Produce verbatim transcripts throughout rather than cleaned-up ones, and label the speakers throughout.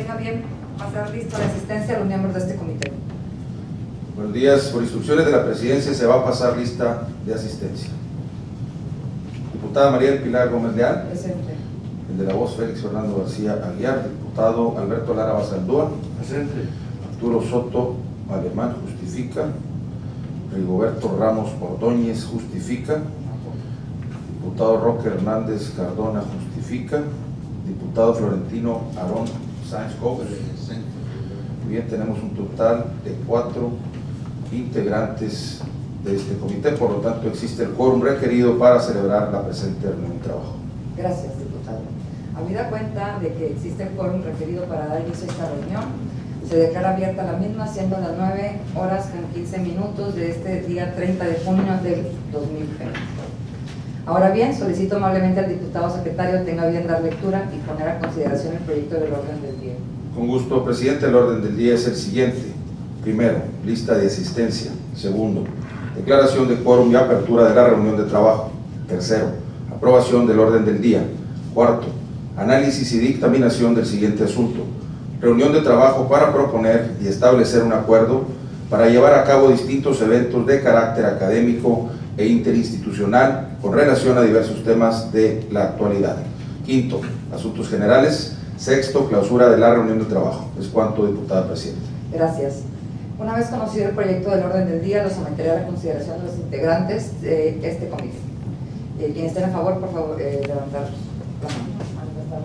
Speaker 1: tenga bien pasar lista de asistencia a los miembros de este comité.
Speaker 2: Buenos días. Por instrucciones de la Presidencia se va a pasar lista de asistencia. Diputada María del Pilar Gómez Leal.
Speaker 1: Presente.
Speaker 2: El de la voz, Félix Fernando García Aguiar. Diputado Alberto Lara Basaldúa.
Speaker 3: Presente.
Speaker 2: Arturo Soto Alemán, justifica. Rigoberto Ramos Ordóñez, justifica. Diputado Roque Hernández Cardona, justifica. Diputado Florentino Aarón Sáenz Cobes. Bien, tenemos un total de cuatro integrantes de este comité, por lo tanto existe el quórum requerido para celebrar la presente reunión de trabajo.
Speaker 1: Gracias, diputado. Habida cuenta de que existe el quórum requerido para dar inicio a esta reunión, se declara abierta la misma, siendo las nueve horas con quince minutos de este día treinta de junio del dos mil veinte. Ahora bien, solicito amablemente al diputado secretario tenga bien dar lectura y poner a consideración el proyecto del orden del día.
Speaker 2: Con gusto, presidente. El orden del día es el siguiente. Primero, lista de asistencia. Segundo, declaración de quórum y apertura de la reunión de trabajo. Tercero, aprobación del orden del día. Cuarto, análisis y dictaminación del siguiente asunto. Reunión de trabajo para proponer y establecer un acuerdo para llevar a cabo distintos eventos de carácter académico e interinstitucional con relación a diversos temas de la actualidad. Quinto, asuntos generales. Sexto, clausura de la reunión de trabajo. Es cuanto, diputada presidenta.
Speaker 1: Gracias. Una vez conocido el proyecto del orden del día, lo someteré a la consideración de los integrantes de este comité. Eh, quienes estén a favor, por favor, eh, levantar la mano.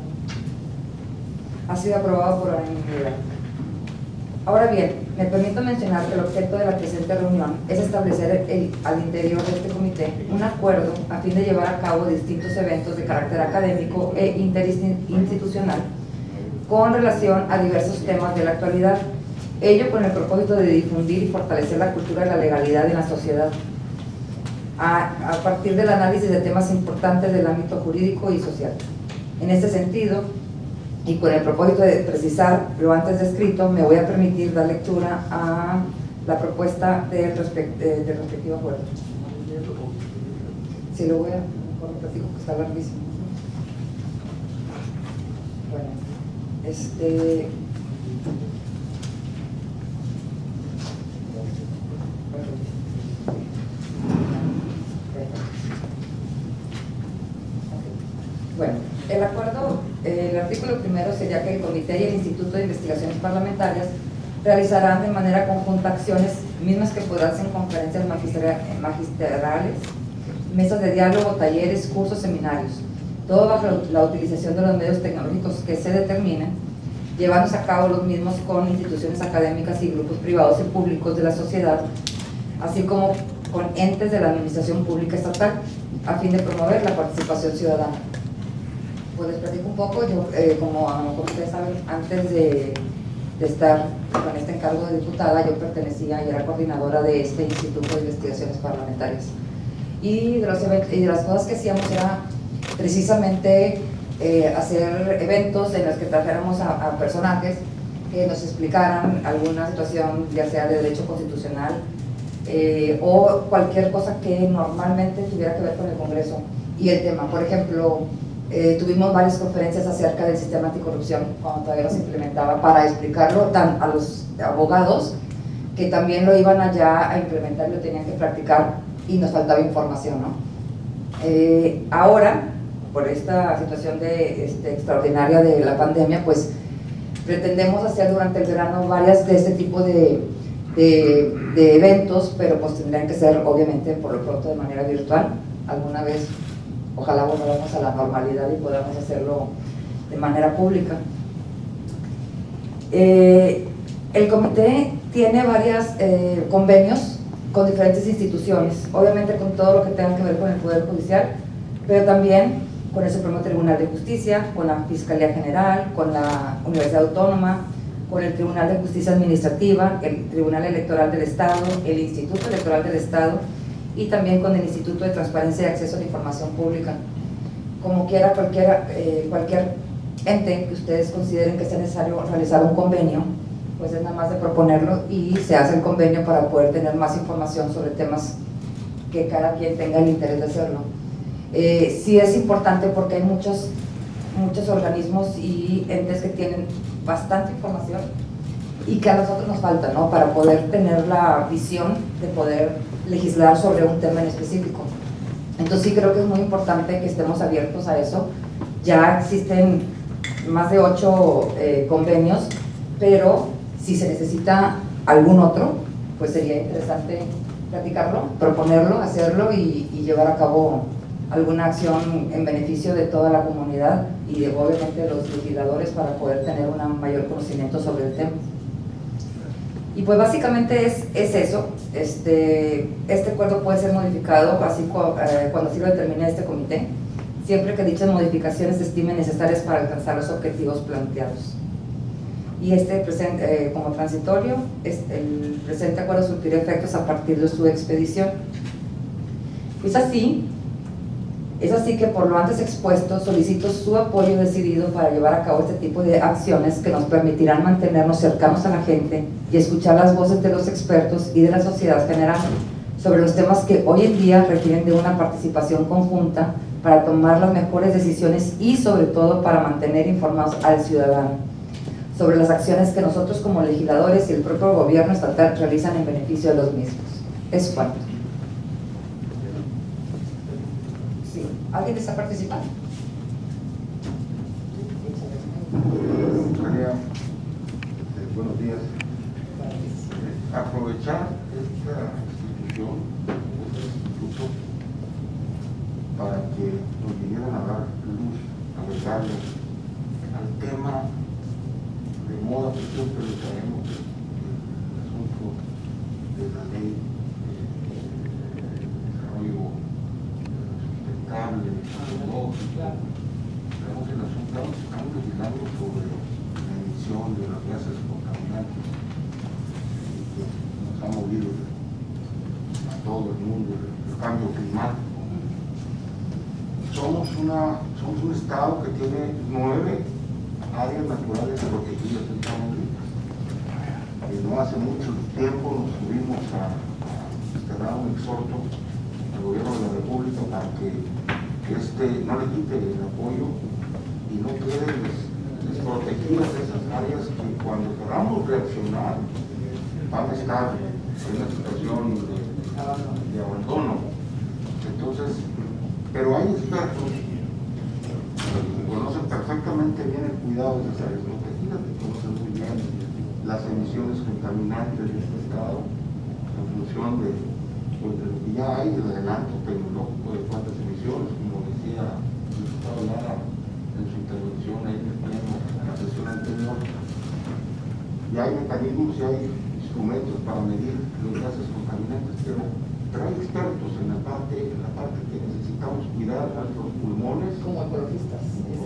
Speaker 1: Ha sido aprobado por unanimidad. Ahora bien, me permito mencionar que el objeto de la presente reunión es establecer el, al interior de este comité un acuerdo a fin de llevar a cabo distintos eventos de carácter académico e interinstitucional con relación a diversos temas de la actualidad, ello con el propósito de difundir y fortalecer la cultura de la legalidad en la sociedad, a, a partir del análisis de temas importantes del ámbito jurídico y social. En este sentido, y con el propósito de precisar lo antes descrito, me voy a permitir dar lectura a la propuesta del, respect, del respectivo acuerdo. Sí, lo voy a, mejor lo platico, que está larguísimo. Bueno, este... Bueno, el acuerdo, eh, el artículo primero sería que el Comité y el Instituto de Investigaciones Parlamentarias realizarán de manera conjunta acciones mismas que podrán ser conferencias magistrales, mesas de diálogo, talleres, cursos, seminarios, todo bajo la utilización de los medios tecnológicos que se determinen, llevándose a cabo los mismos con instituciones académicas y grupos privados y públicos de la sociedad, así como con entes de la administración pública estatal, a fin de promover la participación ciudadana. Pues les platico un poco. Yo, eh, como a lo mejor ustedes saben, antes de, de estar con este encargo de diputada, yo pertenecía y era coordinadora de este Instituto de Investigaciones Parlamentarias. Y de, los, y de las cosas que hacíamos era precisamente eh, hacer eventos en los que trajéramos a, a personajes que nos explicaran alguna situación, ya sea de derecho constitucional eh, o cualquier cosa que normalmente tuviera que ver con el Congreso y el tema. Por ejemplo, Eh, tuvimos varias conferencias acerca del sistema anticorrupción cuando todavía no se implementaba, para explicarlo tan a los abogados que también lo iban allá a implementar y lo tenían que practicar, y nos faltaba información, ¿no? Eh, ahora, por esta situación de, este, extraordinaria de la pandemia, pues pretendemos hacer durante el verano varias de este tipo de, de, de eventos, pero pues tendrían que ser obviamente por lo pronto de manera virtual. Alguna vez ojalá volvamos a la normalidad y podamos hacerlo de manera pública. Eh, el comité tiene varios eh, convenios con diferentes instituciones, obviamente con todo lo que tenga que ver con el Poder Judicial, pero también con el Supremo Tribunal de Justicia, con la Fiscalía General, con la Universidad Autónoma, con el Tribunal de Justicia Administrativa, el Tribunal Electoral del Estado, el Instituto Electoral del Estado, y también con el Instituto de Transparencia y Acceso a la Información Pública. Como quiera, cualquier, eh, cualquier ente que ustedes consideren que sea necesario realizar un convenio, pues es nada más de proponerlo y se hace el convenio para poder tener más información sobre temas que cada quien tenga el interés de hacerlo. Eh, sí es importante porque hay muchos, muchos organismos y entes que tienen bastante información y que a nosotros nos falta, ¿no? Para poder tener la visión de poder legislar sobre un tema en específico. Entonces sí creo que es muy importante que estemos abiertos a eso. Ya existen más de ocho eh, convenios, pero si se necesita algún otro, pues sería interesante platicarlo, proponerlo, hacerlo y, y llevar a cabo alguna acción en beneficio de toda la comunidad y de, obviamente, de los legisladores para poder tener un mayor conocimiento sobre el tema. Y pues básicamente es, es eso. Este, este acuerdo puede ser modificado así eh, cuando así lo determine este comité, siempre que dichas modificaciones se estimen necesarias para alcanzar los objetivos planteados. Y este presente, eh, como transitorio, este, el presente acuerdo surtirá efectos a partir de su expedición. Es así, es así que por lo antes expuesto solicito su apoyo decidido para llevar a cabo este tipo de acciones que nos permitirán mantenernos cercanos a la gente y escuchar las voces de los expertos y de la sociedad general sobre los temas que hoy en día requieren de una participación conjunta para tomar las mejores decisiones y sobre todo para mantener informados al ciudadano sobre las acciones que nosotros como legisladores y el propio gobierno estatal realizan en beneficio de los mismos. Es cuanto. Sí. ¿Alguien está participando?
Speaker 3: María, eh, buenos días. Eh, aprovechar esta institución, este instituto, para que nos vinieran a dar luz, a regarle al tema de moda que siempre lo traemos, el asunto de la ley de desarrollo sustentable, ecológico. Traemos el asunto, estamos legislando sobre la emisión de las gases contaminantes que nos ha movido a todo el mundo, el cambio climático. Somos, una, somos un estado que tiene nueve áreas naturales protegidas en Tamaulipas. Eh, no hace mucho tiempo nos tuvimos a, a dar un exhorto al gobierno de la República para que, que este no le quite el apoyo y no queden des, desprotegidas esas áreas que cuando queramos reaccionar van a estar en una situación de, de abandono. Entonces, pero hay expertos que conocen perfectamente bien el cuidado de esas áreas protegidas, que conocen muy bien las emisiones contaminantes de este estado en función de, pues, de lo que ya hay, del adelanto tecnológico de cuántas emisiones, como decía el diputado Lara en su intervención ahí en el pleno, en la sesión anterior. Y hay mecanismos y hay instrumentos para medir los gases contaminantes, pero, pero hay expertos en la parte, en la parte que necesitamos cuidar nuestros pulmones.
Speaker 1: Como ecologistas.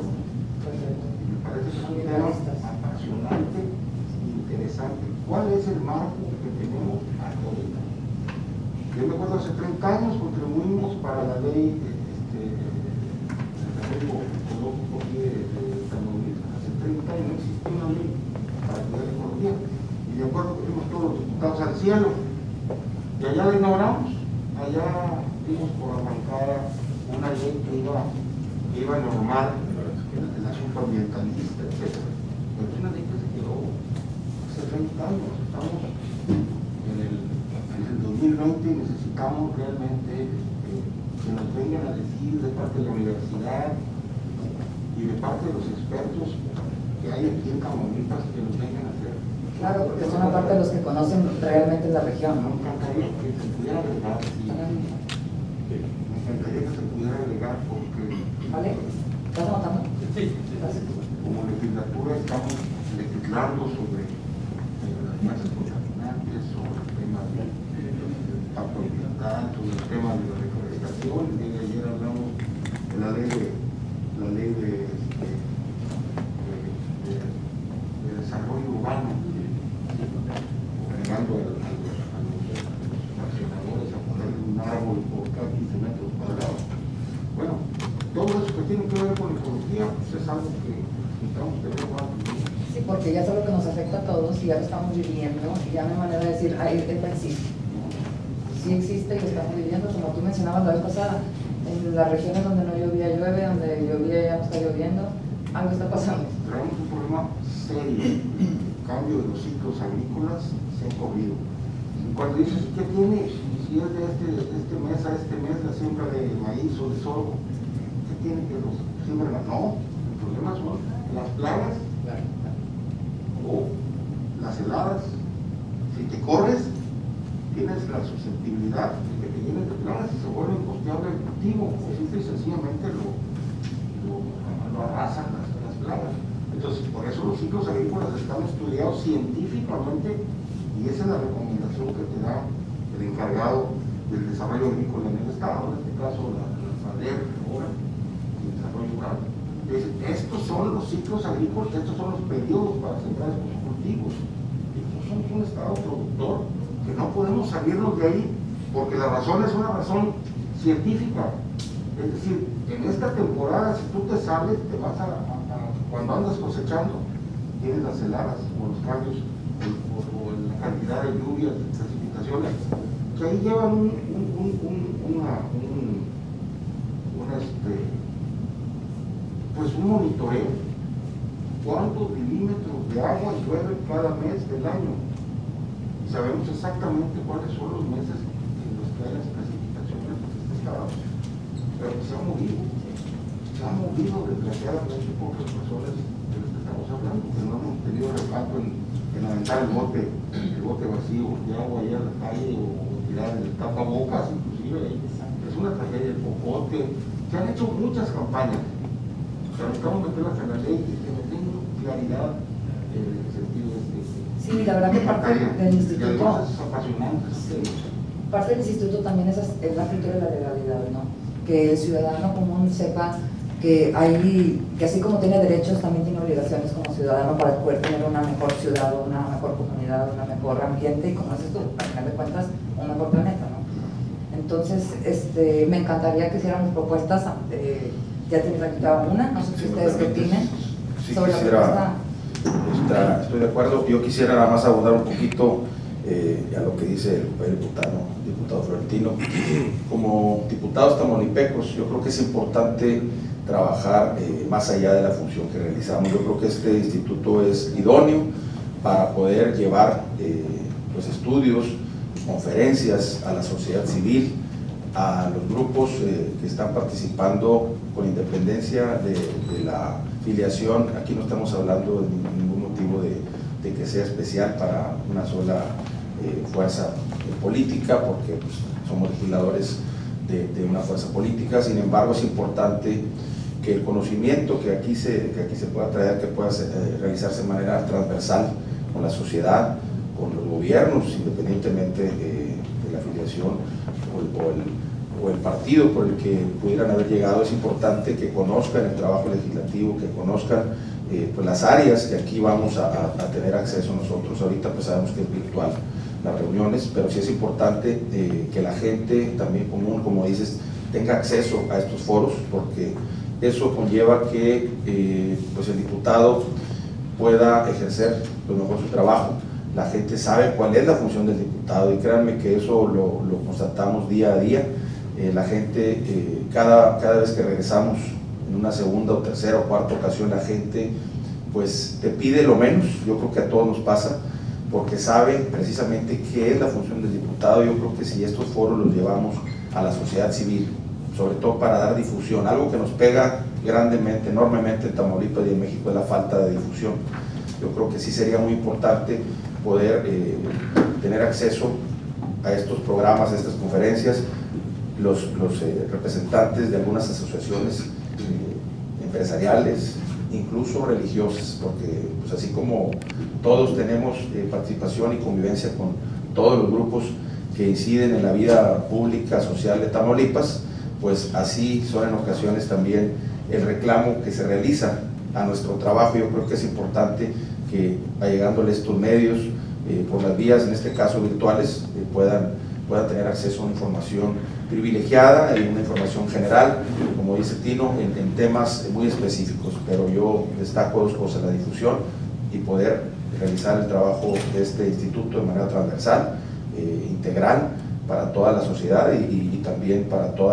Speaker 3: Me parece que es un tema apasionante, interesante. ¿Cuál es el marco que tenemos hasta ahorita? Yo me acuerdo hace treinta años contribuimos para la ley de este, desarrollo ecológico aquí de, de Tamaulipas. Hace treinta años no existía una ley para cuidar la ecología. Y de acuerdo que fuimos todos los diputados al cielo. Y allá la ignoramos. Allá dimos por arrancada una ley que iba, que iba a normar el asunto ambientalista, etcétera. Pero es una ley que se quedó hace treinta años. Estamos en el, en el dos mil veinte y necesitamos realmente eh, que nos vengan a decir de parte de la universidad y de parte de los expertos que hay aquí en Tamaulipas que nos vengan a hacer.
Speaker 1: Claro, porque son aparte de los que conocen realmente la región, ¿no?
Speaker 3: Me encantaría que se pudiera agregar, sí. Me encantaría que se pudiera agregar porque...
Speaker 1: ¿Vale? ¿Estás anotando?
Speaker 3: Sí, sí. Como legislatura estamos legislando sobre eh, las gases contaminantes, sobre el tema del impacto ambiental, sobre el tema de la reforestación. El día de ayer hablamos de la ley de, la ley de, de, de, de, de desarrollo urbano, obligando a, a, a, los, a los accionadores a poner un árbol por cada quince metros cuadrados. Bueno, todo eso que tiene que ver con ecología, pues es algo que necesitamos tener más.
Speaker 1: Sí, porque ya es algo que nos afecta a todos y ya lo estamos viviendo y ya no hay manera de decir, ay, esto existe. Sí existe y lo estamos viviendo, como tú mencionabas la vez pasada, en las regiones donde no llovía llueve, donde llovía ya no está lloviendo, algo está pasando.
Speaker 3: Traemos un problema serio cambio de los ciclos agrícolas se ha corrido. Y cuando dices, ¿qué tiene? Si es de este, este mes a este mes la siembra de maíz o de sorgo, ¿qué tiene que los siembran? No, el problema son las plagas o las heladas. Si te corres, tienes la susceptibilidad de que te llenes de plagas y se vuelve incosteable el cultivo, o simple y sencillamente lo, lo, lo arrasan las, las plagas. Entonces, por eso los ciclos agrícolas están estudiados científicamente y esa es la recomendación que te da el encargado del desarrollo agrícola en el Estado, en este caso la, la FADER, ahora, el desarrollo rural. Entonces, estos son los ciclos agrícolas, estos son los periodos para sembrar estos cultivos. Estos son un Estado productor que no podemos salirnos de ahí porque la razón es una razón científica. Es decir, en esta temporada, si tú te sales, te vas a, a, a cuando andas cosechando, tienes las heladas o los cambios o, o, o la cantidad de lluvias, de precipitaciones, que ahí llevan un, un, un, un, una, un, un este, pues un monitoreo. ¿Cuántos milímetros de agua llueve cada mes del año? Y sabemos exactamente cuáles son los meses en los que hay las precipitaciones de este estado. Pero se ha movido, se ha movido desgraciadamente por las razones de las que estamos hablando, que no hemos tenido reparto en, en aventar el bote, el bote vacío de agua ahí a la calle o, o tirar el tapabocas, inclusive. Es una tragedia el popote. Se han hecho muchas campañas, pero necesitamos meterlas en la ley y que me tengan claridad en el sentido de este.
Speaker 1: Sí, la verdad que parte del instituto,
Speaker 3: es apasionante.
Speaker 1: Sí, parte del instituto también es, es la cultura de la legalidad, ¿no? Que el ciudadano común sepa que hay, que así como tiene derechos, también tiene obligaciones como ciudadano para poder tener una mejor ciudad, una mejor comunidad, una mejor ambiente y, como haces tú, al final de cuentas, un mejor planeta, ¿no? Entonces, este, me encantaría que hiciéramos propuestas, eh, ya tienes aquí cada una, no sé si
Speaker 2: Sí,
Speaker 1: ustedes qué opinen
Speaker 2: sí,
Speaker 1: sobre
Speaker 2: quisiera,
Speaker 1: la propuesta.
Speaker 2: está, estoy de acuerdo. Yo quisiera nada más abundar un poquito eh, a lo que dice el, el diputado, diputado Florentino. Como diputados tamaulipecos, yo creo que es importante trabajar eh, más allá de la función que realizamos. Yo creo que este instituto es idóneo para poder llevar eh, pues estudios, conferencias a la sociedad civil, a los grupos eh, que están participando con independencia de, de la filiación. Aquí no estamos hablando de ningún motivo de, de que sea especial para una sola eh, fuerza eh, política, porque pues, somos legisladores de, de una fuerza política. Sin embargo, es importante que el conocimiento que aquí se, que aquí se pueda traer, que pueda ser, eh, realizarse de manera transversal con la sociedad, con los gobiernos, independientemente eh, de la afiliación o el, o, el, o el partido por el que pudieran haber llegado. Es importante que conozcan el trabajo legislativo, que conozcan eh, pues las áreas que aquí vamos a, a, a tener acceso nosotros. Ahorita pues sabemos que es virtual las reuniones, pero sí es importante eh, que la gente también común, como dices, tenga acceso a estos foros, porque eso conlleva que eh, pues el diputado pueda ejercer lo mejor su trabajo. La gente sabe cuál es la función del diputado y créanme que eso lo, lo constatamos día a día. Eh, la gente, eh, cada, cada vez que regresamos en una segunda o tercera o cuarta ocasión, la gente pues te pide lo menos. Yo creo que a todos nos pasa, porque sabe precisamente qué es la función del diputado. Yo creo que si estos foros los llevamos a la sociedad civil, sobre todo para dar difusión, algo que nos pega grandemente, enormemente en Tamaulipas y en México es la falta de difusión. Yo creo que sí sería muy importante poder eh, tener acceso a estos programas, a estas conferencias. Los, los eh, representantes de algunas asociaciones eh, empresariales, incluso religiosas, porque pues así como todos tenemos eh, participación y convivencia con todos los grupos que inciden en la vida pública, social de Tamaulipas, pues así son en ocasiones también el reclamo que se realiza a nuestro trabajo. Yo creo que es importante que, allegándole estos medios eh, por las vías, en este caso virtuales, eh, puedan, puedan tener acceso a una información privilegiada y una información general, como dice Tino, en, en temas muy específicos. Pero yo destaco dos cosas: la difusión y poder realizar el trabajo de este instituto de manera transversal, eh, integral, para toda la sociedad y, y, y también para todo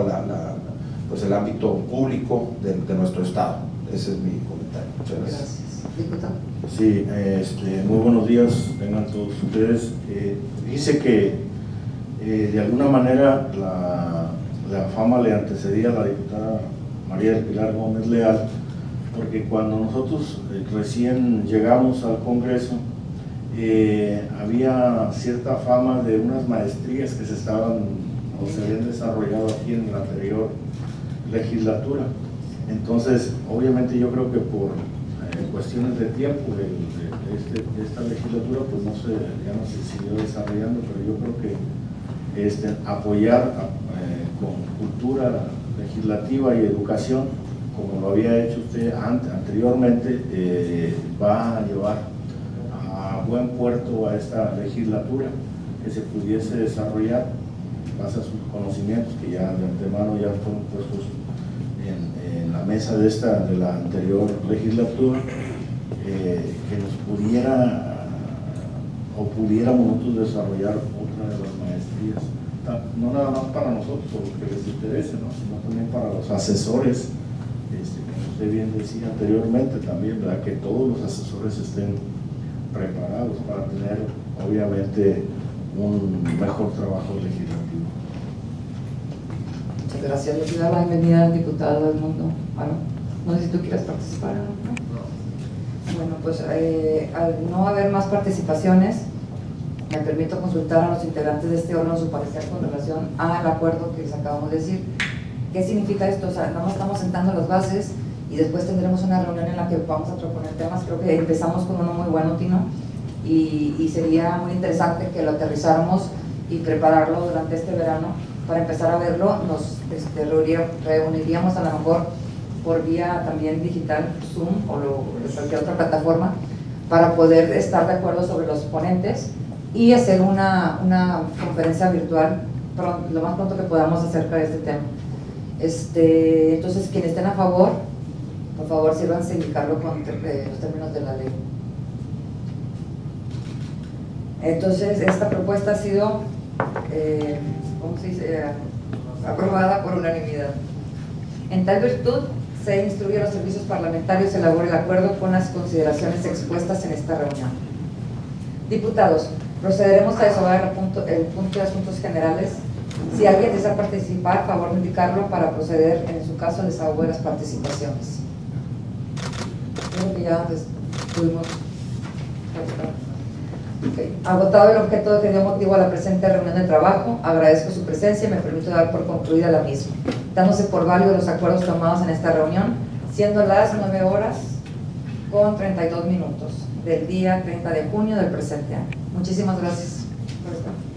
Speaker 2: pues el ámbito público de, de nuestro estado. Ese es mi comentario. Muchas gracias.
Speaker 1: Gracias. Diputado.
Speaker 4: Sí, este, muy buenos días, tengan todos ustedes. Eh, dice que eh, de alguna manera la, la fama le antecedía a la diputada María del Pilar Gómez Leal, porque cuando nosotros eh, recién llegamos al Congreso, eh, había cierta fama de unas maestrías que se estaban o se habían desarrollado aquí en la anterior legislatura. Entonces, obviamente yo creo que por eh, cuestiones de tiempo de, de, de, este, de esta legislatura, pues no se, ya no se siguió desarrollando, pero yo creo que este, apoyar eh, con cultura legislativa y educación, como lo había hecho usted ante, anteriormente, eh, va a llevar a buen puerto a esta legislatura, que se pudiese desarrollar base a sus conocimientos que ya de antemano ya fueron puestos en, en la mesa de esta de la anterior legislatura, eh, que nos pudiera o pudiéramos nosotros desarrollar otra de las maestrías, no nada más para nosotros o lo que les interese, ¿no? Sino también para los asesores, este, como usted bien decía anteriormente también, ¿verdad? Que todos los asesores estén preparados para tener obviamente un mejor trabajo legislativo.
Speaker 1: Muchas gracias. Le pido la bienvenida al diputado del mundo. Bueno, no sé si tú quieres participar, ¿no? Bueno, pues eh, al no haber más participaciones, me permito consultar a los integrantes de este órgano su parecer con relación al acuerdo que les acabamos de decir. ¿Qué significa esto? O sea, no estamos sentando las bases y después tendremos una reunión en la que vamos a proponer temas. Creo que empezamos con uno muy bueno, Tino, y, y sería muy interesante que lo aterrizáramos y prepararlo durante este verano para empezar a verlo. Nos este, reuniríamos a lo mejor por vía también digital, Zoom o lo, cualquier otra plataforma, para poder estar de acuerdo sobre los ponentes y hacer una, una conferencia virtual pronto, lo más pronto que podamos acerca de este tema. Este, entonces, quienes estén a favor, por favor, sírvanse a indicarlo con eh, los términos de la ley. Entonces, esta propuesta ha sido, eh, ¿cómo se dice? Eh, aprobada por unanimidad. En tal virtud, se instruye a los servicios parlamentarios a elaborar el acuerdo con las consideraciones expuestas en esta reunión. Diputados, procederemos a desovar el punto, el punto de asuntos generales. Si alguien desea participar, favor de indicarlo para proceder, en su caso, desahogo de las participaciones. Creo que ya antes tuvimos. Okay. Agotado el objeto que dio motivo a la presente reunión de trabajo, agradezco su presencia y me permito dar por concluida la misma, dándose por válidos los acuerdos tomados en esta reunión, siendo las nueve horas con treinta y dos minutos del día treinta de junio del presente año. Muchísimas gracias por estar.